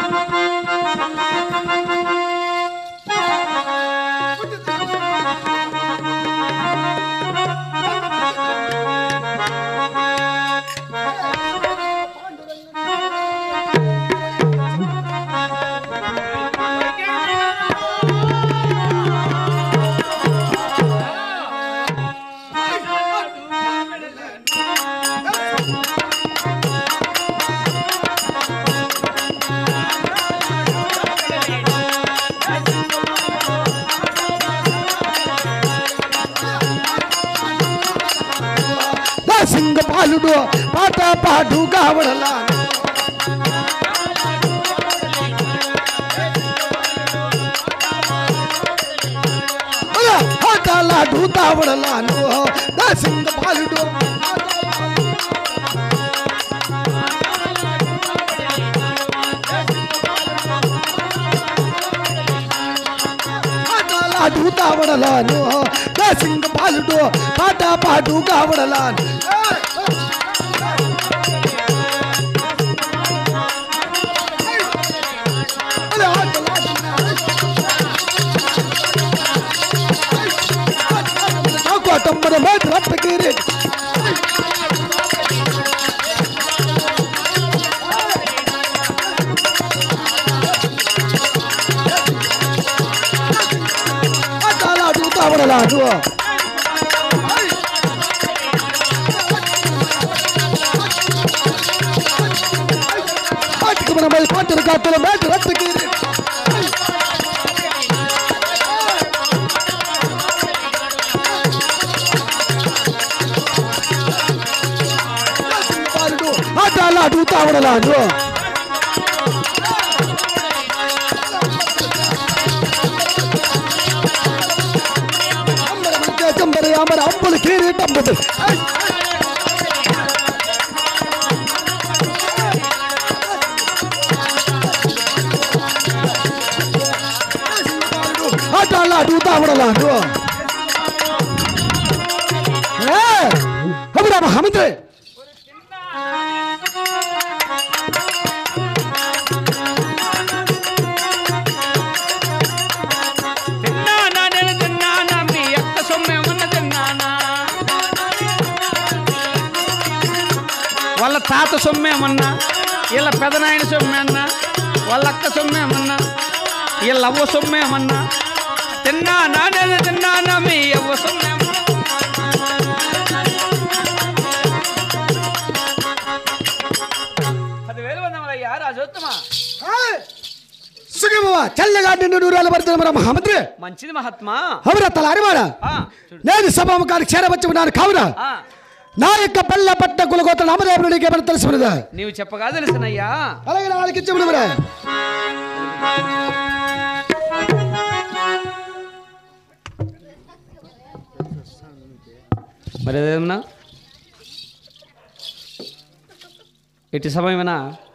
సింగ పాలుడు పాట పాడుగా వడలా ఆటలాడు తావడలాను నా సింగ పాలుడు ఆటలాడు తావడలాను నా సింగ పాలుడు పాట పాడుగా వడలాను తమ్ముడ మేట రత్నగిరి ఆటలాడు తావడలాను పాటికి మన మరి పాటలు కాపుల మేట రత్నగిరి ఆటలాడు తావడలాను చంబరి అమర అంబులు కిరీటంబుడు ఆటలాడు తావడలాను మహామంత్రి వాళ్ళ తాత సొమ్మేమన్నా వీళ్ళ పెదనాయన సొమ్మేమన్నా వాళ్ళ అక్క సొమ్మేమన్నా వీళ్ళ అవ్వ సొమ్మేమన్నా తిన్నానా నేను తిన్నానా మీ అవ్వ సొమ్మేమన్నా 10,000 వందమయ్యా రాజోత్తమ సుఖమవా చల్లగా నిన్ను నూరాలు పడుతున్న మన మహామంత్రి మంచిది మహాత్మా అవునా తలారివాడా నేను సభాముఖానికి చేరవచ్చి ఉన్నాను కావున నా యొక్క పల్లె పట్ట కులగోత నామదేవుడు నీకు ఏమైనా తెలుసుకున్నదా నీవు చెప్పగా తెలుసునయ్యా అలాగే వాళ్ళకి ఇచ్చేమరా మరి అదేమన్నా ఎట్టి సమయమేనా